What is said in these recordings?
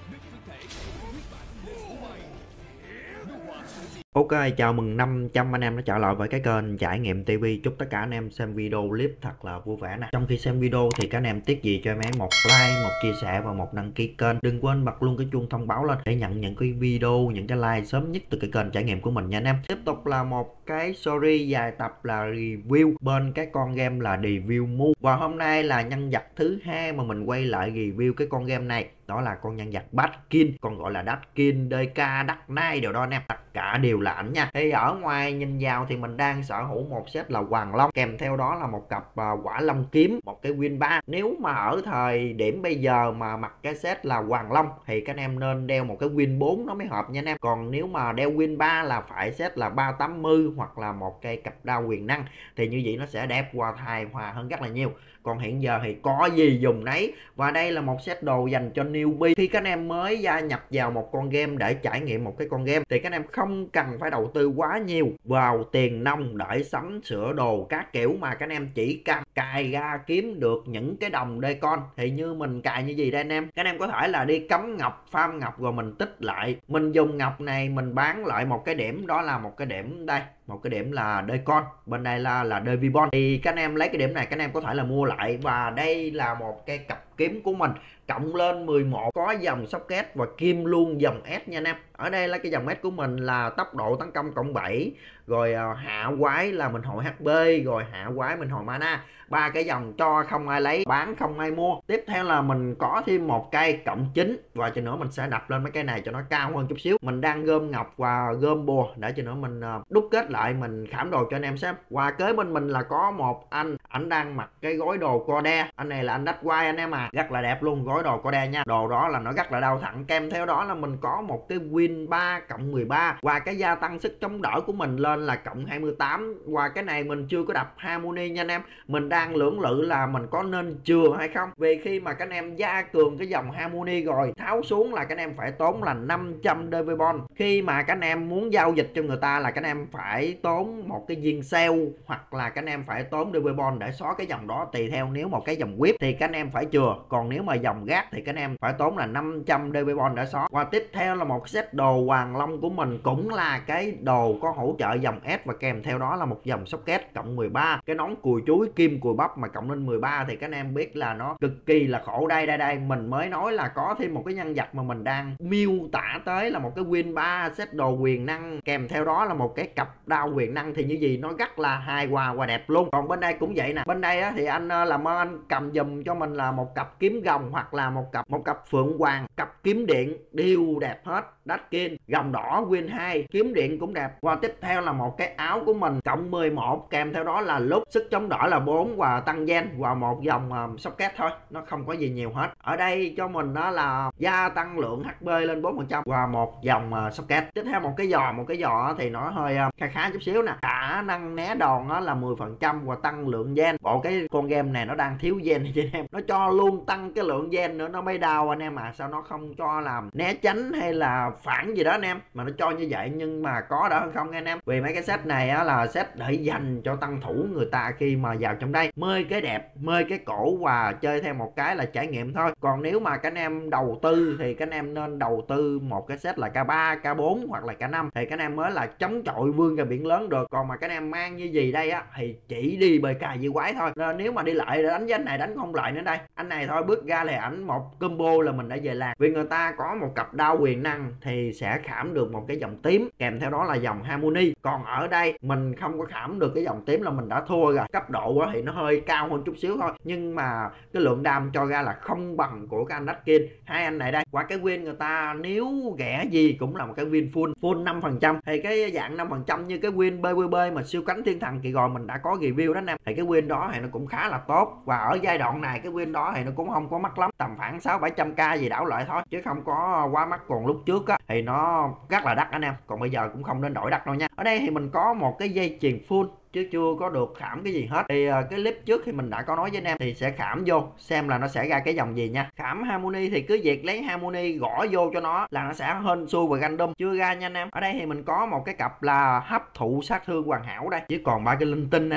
Ok, chào mừng 500 anh em đã trở lại với cái kênh Trải Nghiệm TV. Chúc tất cả anh em xem video clip thật là vui vẻ nè. Trong khi xem video thì các anh em tiếc gì cho em ấy một like, một chia sẻ và một đăng ký kênh. Đừng quên bật luôn cái chuông thông báo lên để nhận những cái video, những cái like sớm nhất từ cái kênh trải nghiệm của mình nha anh em. Tiếp tục là một cái series dài tập là review bên cái con game là Devil Moon. Và hôm nay là nhân vật thứ hai mà mình quay lại review cái con game này. Đó là con nhân vật Batkin, còn gọi là Datkin, DK, Dark Knight đều đó anh em. Tất cả đều là ảnh nha. Thì ở ngoài nhìn vào thì mình đang sở hữu một set là Hoàng Long, kèm theo đó là một cặp Quả Long Kiếm, một cái Win 3. Nếu mà ở thời điểm bây giờ mà mặc cái set là Hoàng Long thì các anh em nên đeo một cái Win 4 nó mới hợp nha anh em. Còn nếu mà đeo Win 3 là phải set là 380 hoặc là một cây cặp đao quyền năng, thì như vậy nó sẽ đẹp qua hài hòa hơn rất là nhiều. Còn hiện giờ thì có gì dùng nấy. Và đây là một set đồ dành cho newbie. Khi các anh em mới gia nhập vào một con game để trải nghiệm một cái con game thì các anh em không cần phải đầu tư quá nhiều vào tiền nong để sắm sửa đồ các kiểu, mà các anh em chỉ cần cài ra kiếm được những cái đồng Decon. Thì như mình cài như gì đây anh em, các anh em có thể là đi cắm ngọc, farm ngọc rồi mình tích lại, mình dùng ngọc này mình bán lại một cái điểm, đó là một cái điểm đây, một cái điểm là Decon, bên đây là Devibon. Thì các anh em lấy cái điểm này các anh em có thể là mua lại. Và đây là một cái cặp kiếm của mình cộng lên 11, có dòng socket và kim luôn dòng S nha anh em. Ở đây là cái dòng S của mình là tốc độ tấn công cộng 7, rồi hạ quái là mình hồi HP, rồi hạ quái mình hồi mana. Ba cái dòng cho không ai lấy, bán không ai mua. Tiếp theo là mình có thêm một cây cộng 9, và cho nữa mình sẽ đập lên mấy cây này cho nó cao hơn chút xíu. Mình đang gom ngọc và gom bùa để cho nữa mình đúc kết lại, mình khảm đồ cho anh em xem. Và kế bên mình là có một ảnh đang mặc cái gối đồ Code. Anh này là anh Đách Quai anh em à, rất là đẹp luôn, gối đồ Code nha. Đồ đó là nó rất là đau thẳng. Kèm theo đó là mình có một cái Win 3 cộng 13, và cái gia tăng sức chống đỡ của mình lên là cộng 28. Và cái này mình chưa có đập Harmony nha anh em. Mình đang lưỡng lự là mình có nên chừa hay không. Vì khi mà các anh em gia cường cái dòng Harmony rồi tháo xuống là các anh em phải tốn là 500 Devibon. Khi mà các anh em muốn giao dịch cho người ta là các anh em phải tốn một cái viên sale, hoặc là các anh em phải tốn Devibon để xóa cái dòng đó, tùy theo. Nếu một cái dòng whip thì các anh em phải chừa, còn nếu mà dòng gác thì các anh em phải tốn là 500 Devibon để xóa. Và tiếp theo là một set đồ Hoàng Long của mình, cũng là cái đồ có hỗ trợ dòng S, và kèm theo đó là một dòng socket cộng 13, cái nón cùi chuối kim cùi bắp mà cộng lên 13 thì các anh em biết là nó cực kỳ là khổ. Đây mình mới nói là có thêm một cái nhân vật mà mình đang miêu tả tới là một cái Win 3 set đồ quyền năng, kèm theo đó là một cái cặp đao quyền năng, thì như gì nó rất là hài hòa và đẹp luôn. Còn bên đây cũng vậy nè, bên đây á, thì anh làm ơn anh cầm dùm cho mình là một cặp kiếm gồng, hoặc là một cặp phượng hoàng, cặp kiếm điện đều đẹp hết. Datkin gồng đỏ Win 2, kiếm điện cũng đẹp. Và tiếp theo là một cái áo của mình cộng 11, kèm theo đó là lúc sức chống đỡ là 4 và tăng gen, và một dòng socket thôi, nó không có gì nhiều hết. Ở đây cho mình đó là gia tăng lượng HP lên 4% và một dòng socket. Tiếp theo một cái giò thì nó hơi khá chút xíu nè, khả năng né đòn là 10% và tăng lượng gen. Bộ cái con game này nó đang thiếu gen thì anh em, nó cho luôn tăng cái lượng gen nữa nó mới đau anh em à. Sao nó không cho làm né tránh hay là phản gì đó anh em, mà nó cho như vậy. Nhưng mà có đỡ hơn không anh em, vì mấy cái set này là set để dành cho tăng thủ người ta khi mà vào trong đây mê cái đẹp, mê cái cổ và chơi theo một cái là trải nghiệm thôi. Còn nếu mà các anh em đầu tư thì các anh em nên đầu tư một cái set là K3, K4 hoặc là K5 thì các anh em mới là chống chọi vươn ra biển lớn được. Còn mà các anh em mang như gì đây á thì chỉ đi BK với quái thôi. Nên nếu mà đi lại để đánh với anh này đánh không lại nữa đây, anh này thôi bước ra là ảnh một combo là mình đã về làng. Vì người ta có một cặp đao quyền năng thì sẽ khảm được một cái dòng tím, kèm theo đó là dòng Harmony. Còn ở đây mình không có khảm được cái dòng tím là mình đã thua rồi. Cấp độ thì nó hơi cao hơn chút xíu thôi, nhưng mà cái lượng đam cho ra là không bằng của cái anh Datkin. Hai anh này đây, qua cái win người ta nếu ghẻ gì cũng là một cái win full 5%. Thì cái dạng 5% như cái win BBB mà siêu cánh thiên thần kỳ rồi mình đã có review đó anh em, thì cái win đó thì nó cũng khá là tốt. Và ở giai đoạn này cái win đó thì nó cũng không có mắc lắm, tầm khoảng 600-700k gì đảo lại thôi, chứ không có quá mắc. Còn lúc trước á thì nó rất là đắt anh em, còn bây giờ cũng không đến đổi đắt đâu nha. Ở đây thì mình có một cái dây chuyền full chứ chưa có được khảm cái gì hết. Thì cái clip trước thì mình đã có nói với anh em thì sẽ khảm vô xem là nó sẽ ra cái dòng gì nha. Khảm Harmony thì cứ việc lấy Harmony gõ vô cho nó là nó sẽ hên xui và random. Chưa ra nha anh em. Ở đây thì mình có một cái cặp là hấp thụ sát thương hoàn hảo đây, chứ còn ba cái linh tinh anh em à.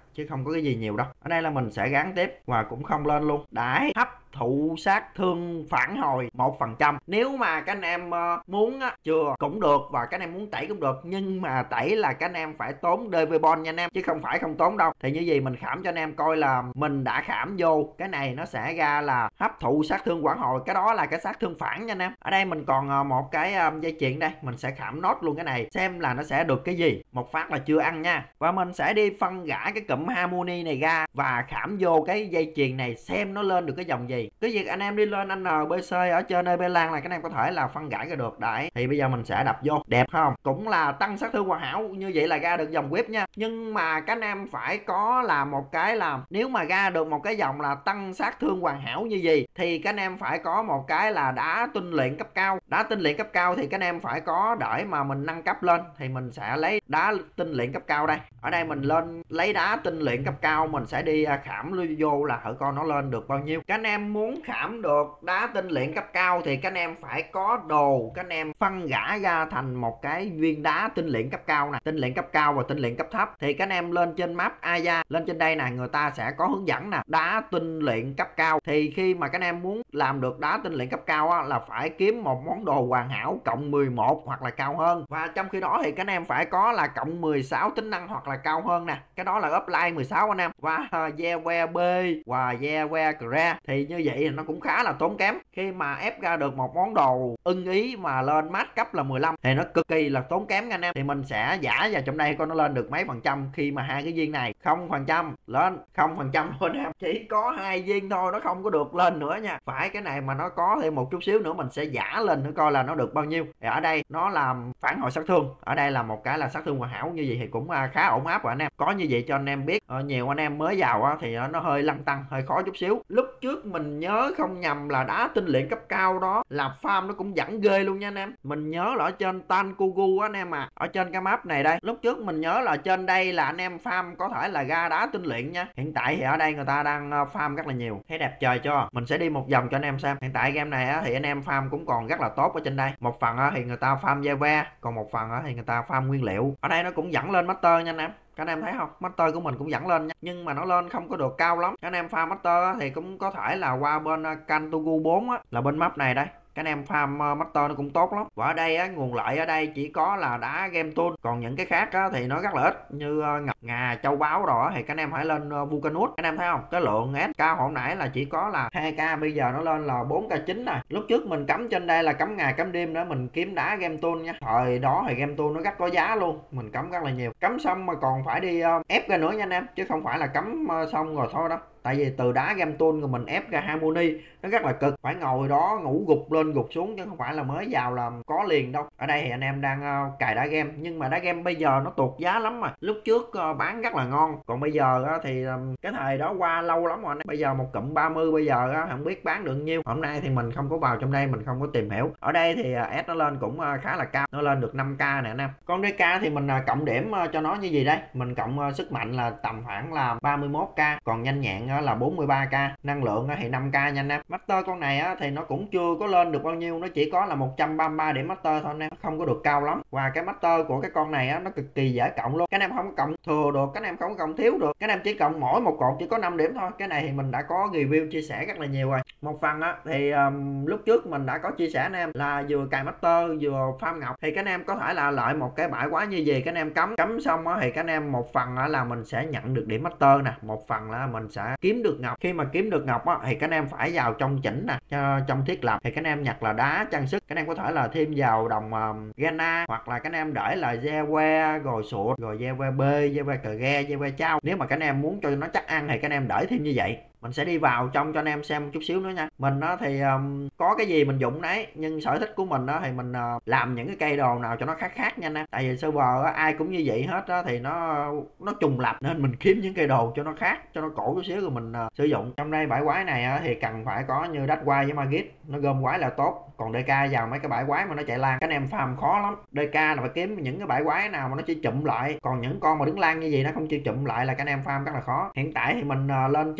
chứ không có cái gì nhiều đâu. Ở đây là mình sẽ gắn tiếp và cũng không lên luôn. Đãi hấp thụ sát thương phản hồi 1%. Nếu mà các anh em muốn chừa cũng được và các anh em muốn tẩy cũng được, nhưng mà tẩy là các anh em phải tốn DV Bond nha anh em, chứ không phải không tốn đâu. Thì như gì mình khảm cho anh em coi là mình đã khảm vô cái này nó sẽ ra là hấp thụ sát thương phản hồi, cái đó là cái sát thương phản nha anh em. Ở đây mình còn một cái dây chuyền đây, mình sẽ khảm nốt luôn cái này xem là nó sẽ được cái gì. Một phát là chưa ăn nha. Và mình sẽ đi phân gãi cái cụm harmony này ra và khảm vô cái dây chuyền này xem nó lên được cái dòng gì. Cái việc anh em đi lên NBC ở trên EP Lan là các anh em có thể là phân gãi ra được. Đấy, thì bây giờ mình sẽ đập vô, đẹp không? Cũng là tăng sát thương hoàn hảo, như vậy là ra được dòng whip nha. Nhưng mà các anh em phải có là một cái là nếu mà ra được một cái dòng là tăng sát thương hoàn hảo như gì thì các anh em phải có một cái là đá tinh luyện cấp cao. Đá tinh luyện cấp cao thì các anh em phải có để mà mình nâng cấp lên thì mình sẽ lấy đá tinh luyện cấp cao đây. Ở đây mình lên lấy đá tinh luyện cấp cao, mình sẽ đi khảm vô là thử coi nó lên được bao nhiêu. Các anh em muốn khảm được đá tinh luyện cấp cao thì các anh em phải có đồ, các anh em phân gã ra thành một cái viên đá tinh luyện cấp cao nè, tinh luyện cấp cao và tinh luyện cấp thấp. Thì các anh em lên trên map Aya, lên trên đây nè, người ta sẽ có hướng dẫn nè, đá tinh luyện cấp cao. Thì khi mà các anh em muốn làm được đá tinh luyện cấp cao á, là phải kiếm một món đồ hoàn hảo cộng 11 hoặc là cao hơn. Và trong khi đó thì các anh em phải có là cộng 16 tính năng hoặc là cao hơn nè, cái đó là offline 16 anh em. Và Zewe B và Zewe Cre thì như vậy thì nó cũng khá là tốn kém. Khi mà ép ra được một món đồ ưng ý mà lên max cấp là 15 thì nó cực kỳ là tốn kém nha anh em. Thì mình sẽ giả vào trong đây coi nó lên được mấy phần trăm khi mà hai cái viên này 0% lên 0% thôi anh em, chỉ có 2 viên thôi, nó không có được lên nữa nha. Phải cái này mà nó có thêm một chút xíu nữa mình sẽ giả lên nữa coi là nó được bao nhiêu. Thì ở đây nó làm phản hồi sát thương, ở đây là một cái là sát thương hoàn hảo, như vậy thì cũng khá ổn áp rồi anh em. Có như vậy cho anh em biết. Nhiều anh em mới vào thì nó hơi lăn tăng, hơi khó chút xíu. Lúc trước mình nhớ không nhầm là đá tinh luyện cấp cao đó là farm nó cũng dẫn ghê luôn nha anh em. Mình nhớ là ở trên Tankugu anh em ở trên cái map này đây, lúc trước mình nhớ là trên đây là anh em farm có thể là ra đá tinh luyện nha. Hiện tại thì ở đây người ta đang farm rất là nhiều, thấy đẹp trời cho. Mình sẽ đi một vòng cho anh em xem. Hiện tại game này thì anh em farm cũng còn rất là tốt ở trên đây. Một phần thì người ta farm Java, còn một phần thì người ta farm nguyên liệu. Ở đây nó cũng dẫn lên master nha anh em. Các anh em thấy không, master của mình cũng dẫn lên nha, nhưng mà nó lên không có được cao lắm. Các anh em farm master thì cũng có thể là qua bên Kantogu 4 là bên map này đây. Các anh em farm master nó cũng tốt lắm. Và ở đây nguồn lợi ở đây chỉ có là đá game tool, còn những cái khác thì nó rất là ít, như ngọc ngà, châu báu rồi thì các anh em hãy lên Vulcanus. Các anh em thấy không, cái lượng SK hồi nãy là chỉ có là 2k, bây giờ nó lên là 4k9 này. Lúc trước mình cắm trên đây là cắm ngày cắm đêm đó, mình kiếm đá game tool nha. Thời đó thì game tool nó rất có giá luôn, mình cắm rất là nhiều. Cắm xong mà còn phải đi ép ra nữa nha anh em, chứ không phải là cắm xong rồi thôi đâu. Tại vì từ đá game tool của mình ép ra harmony nó rất là cực, phải ngồi đó ngủ gục lên gục xuống chứ không phải là mới vào làm có liền đâu. Ở đây thì anh em đang cài đá game, nhưng mà đá game bây giờ nó tuột giá lắm mà. Lúc trước bán rất là ngon, còn bây giờ thì cái thời đó qua lâu lắm rồi. Bây giờ một cụm 30 bây giờ không biết bán được nhiêu. Hôm nay thì mình không có vào trong đây, mình không có tìm hiểu. Ở đây thì S nó lên cũng khá là cao, nó lên được 5k nè anh em. Con DK thì mình cộng điểm cho nó như gì đây, mình cộng sức mạnh là tầm khoảng là 31k, còn nhanh nhẹn là 43k, năng lượng thì 5k nha anh em. Master con này thì nó cũng chưa có lên được bao nhiêu, nó chỉ có là 133 điểm master thôi anh em, không có được cao lắm. Và cái master của cái con này nó cực kỳ dễ cộng luôn, các anh em không có cộng thừa được, các anh em không có cộng thiếu được, các anh em chỉ cộng mỗi một cột chỉ có 5 điểm thôi. Cái này thì mình đã có review chia sẻ rất là nhiều rồi. Một phần thì lúc trước mình đã có chia sẻ anh em là vừa cài master vừa farm ngọc, thì các anh em có thể là lợi một cái bãi quá như vậy, các anh em cắm xong thì các anh em một phần là mình sẽ nhận được điểm master nè, một phần là mình sẽ kiếm được ngọc. Khi mà kiếm được ngọc thì các anh em phải vào trong chỉnh nè, trong thiết lập thì các anh em nhặt là đá trang sức, các anh em có thể là thêm vào đồng Gana, hoặc là các anh em để là Zewe rồi sụt rồi Zewe B, Zewe cờ ghe, Zewe trao. Nếu mà các anh em muốn cho nó chắc ăn thì các anh em để thêm như vậy. Mình sẽ đi vào trong cho anh em xem một chút xíu nữa nha. Mình thì có cái gì mình dụng đấy, nhưng sở thích của mình thì mình làm những cái cây đồ nào cho nó khác nha anh em. Tại vì server ai cũng như vậy hết thì nó trùng lập, nên mình kiếm những cây đồ cho nó khác, cho nó cổ chút xíu rồi mình sử dụng. Trong đây bãi quái này thì cần phải có như Đách Quai với Magit, nó gom quái là tốt. Còn DK vào mấy cái bãi quái mà nó chạy lan, các anh em farm khó lắm. DK là phải kiếm những cái bãi quái nào mà nó chỉ chụm lại, còn những con mà đứng lan như vậy nó không chịu chụm lại là các anh em farm rất là khó. Hiện tại thì mình lên trên Vulcanus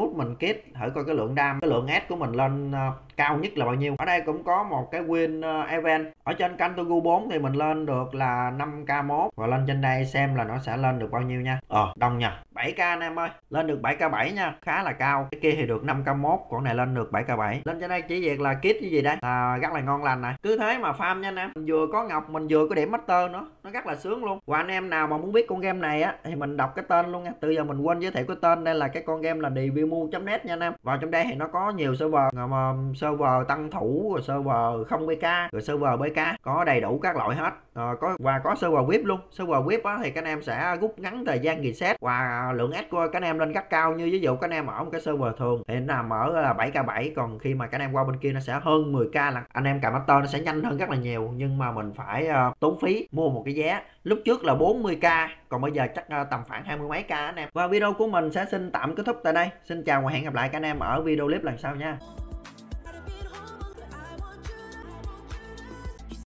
nút mình kích thử coi cái lượng đam, cái lượng S của mình lên cao nhất là bao nhiêu. Ở đây cũng có một cái win event. Ở trên kênh Tugu 4 thì mình lên được là 5k1, và lên trên đây xem là nó sẽ lên được bao nhiêu nha. Đông nha, 7k anh em ơi, lên được 7k7 nha, khá là cao. Cái kia thì được 5k1, còn này lên được 7k7. Lên trên đây chỉ việc là kit cái gì đây là rất là ngon lành này. Cứ thế mà farm nha anh em, mình vừa có ngọc, mình vừa có điểm master nữa, nó rất là sướng luôn. Và anh em nào mà muốn biết con game này á thì mình đọc cái tên luôn nha. Từ giờ mình quên giới thiệu cái tên. Đây là cái con game là Devimu.net nha anh em. Vào trong đây thì nó có nhiều server, server tăng thủ, rồi server không BK, rồi server BK, có đầy đủ các loại hết. Có server VIP luôn. Server VIP á thì các anh em sẽ rút ngắn thời gian reset và lượng S của các anh em lên rất cao. Như ví dụ các anh em ở một cái server thường thì nó nằm ở là 7k7, còn khi mà các anh em qua bên kia nó sẽ hơn 10k lần. Anh em cài master nó sẽ nhanh hơn rất là nhiều, nhưng mà mình phải tốn phí mua một cái vé. Lúc trước là 40k, còn bây giờ chắc tầm khoảng 20 mấy k anh em. Và video của mình sẽ xin tạm kết thúc tại đây. Xin chào và hẹn gặp lại các anh em ở video clip lần sau nha.